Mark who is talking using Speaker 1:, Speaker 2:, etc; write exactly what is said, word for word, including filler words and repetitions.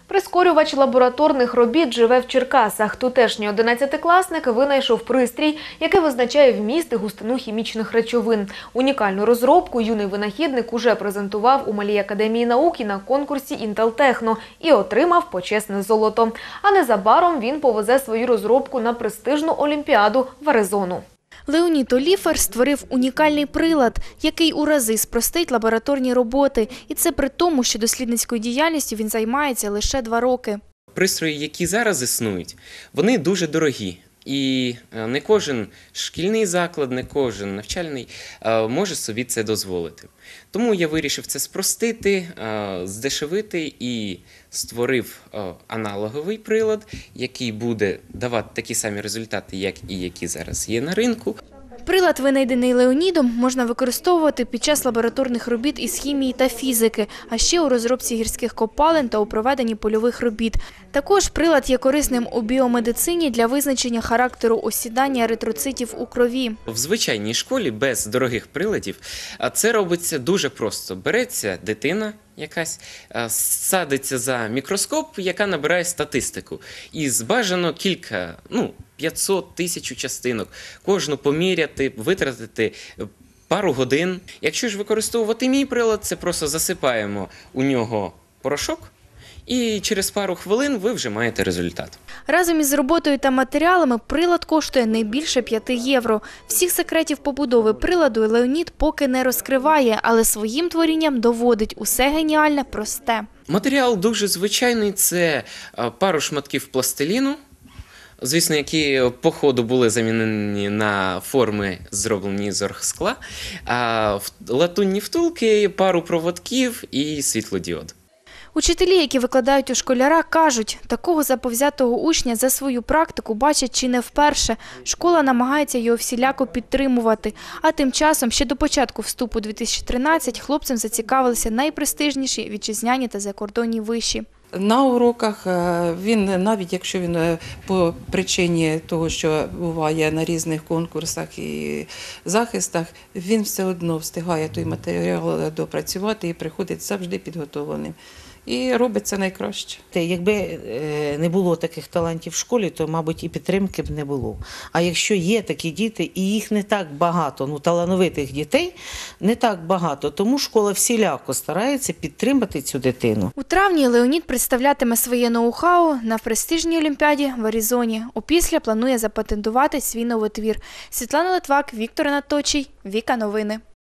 Speaker 1: Прискорювач лабораторних робіт живе в Черкасах. Тутешній одинадцятикласник винайшов пристрій, який визначає вміст і густину хімічних речовин. Унікальну розробку юний винахідник уже презентував у Малій академії наук і на конкурсі «Інтел-Техно» і отримав почесне золото. А незабаром він повезе свою розробку на престижну олімпіаду в Аризону.
Speaker 2: Леонід Оліфер створив унікальний прилад, який у рази спростить лабораторні роботи. І це при тому, що дослідницькою діяльністю він займається лише два роки.
Speaker 3: Пристрої, які зараз існують, вони дуже дорогі. І не кожен шкільний заклад, не кожен навчальний може собі це дозволити. Тому я вирішив це спростити, здешевити і створив аналоговий прилад, який буде давати такі самі результати, як і які зараз є на ринку.
Speaker 2: Прилад, винайдений Леонідом, можна використовувати під час лабораторних робіт із хімії та фізики, а ще у розробці гірських копалин та у проведенні польових робіт. Також прилад є корисним у біомедицині для визначення характеру осідання еритроцитів у крові.
Speaker 3: В звичайній школі без дорогих приладів це робиться дуже просто. Береться дитина якась, садиться за мікроскоп, яка набирає статистику. І бажано кілька, ну, п'ятсот, тисячу частинок. Кожну поміряти, витратити пару годин. Якщо ж використовувати мій прилад, це просто засипаємо у нього порошок, і через пару хвилин ви вже маєте результат.
Speaker 2: Разом із роботою та матеріалами прилад коштує не більше п'яти євро. Всіх секретів побудови приладу Леонід поки не розкриває, але своїм творінням доводить – усе геніальне, просте.
Speaker 3: Матеріал дуже звичайний – це пару шматків пластиліну, звісно, які по ходу були замінені на форми, зроблені з оргскла, а латунні втулки, пару проводків і світлодіод.
Speaker 2: Учителі, які викладають у школяра, кажуть, такого заповзятого учня за свою практику бачать чи не вперше. Школа намагається його всіляко підтримувати. А тим часом, ще до початку вступу дві тисячі тринадцятого, хлопцем зацікавилися найпрестижніші вітчизняні та закордонні виші.
Speaker 4: На уроках він, навіть якщо він по причині того, що буває на різних конкурсах і захистах, він все одно встигає той матеріал допрацювати і приходить завжди підготовленим. І робить це найкраще.
Speaker 5: Якби не було таких талантів в школі, то, мабуть, і підтримки б не було. А якщо є такі діти, і їх не так багато, ну, талановитих дітей не так багато, тому школа всіляко старається підтримати цю дитину.
Speaker 2: У травні Леонід представлятиме своє ноу-хау на престижній олімпіаді в Аризоні. Опісля планує запатентувати свій новий твір. Світлана Литвак, Віктор Анаточій, Віка Новини.